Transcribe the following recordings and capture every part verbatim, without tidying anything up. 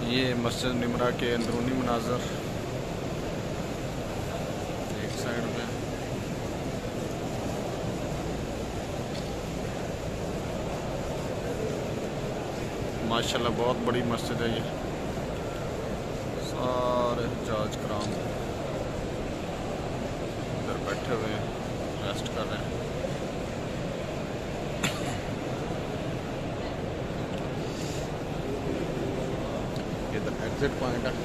ये मस्जिद निमरा के अंदरूनी मनाजर एक साइड में। माशाल्लाह बहुत बड़ी मस्जिद है ये। सारे हज्जाज कराम इधर बैठे हुए हैं, रेस्ट कर रहे हैं। इधर एग्जिट पॉइंट है।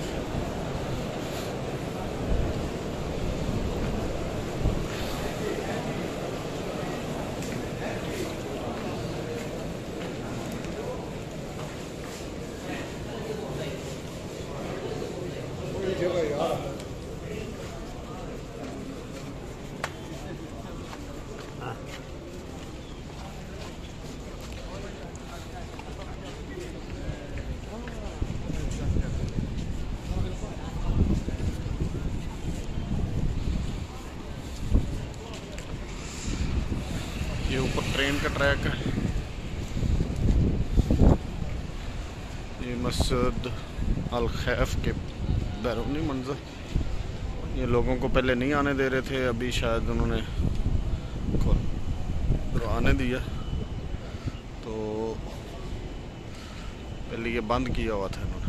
ये ऊपर ट्रेन का ट्रैक है। ये मस्जिद अल खैफ के बैरूनी मंजर। ये लोगों को पहले नहीं आने दे रहे थे, अभी शायद उन्होंने आने दिया, तो पहले ये बंद किया हुआ था इन्होंने।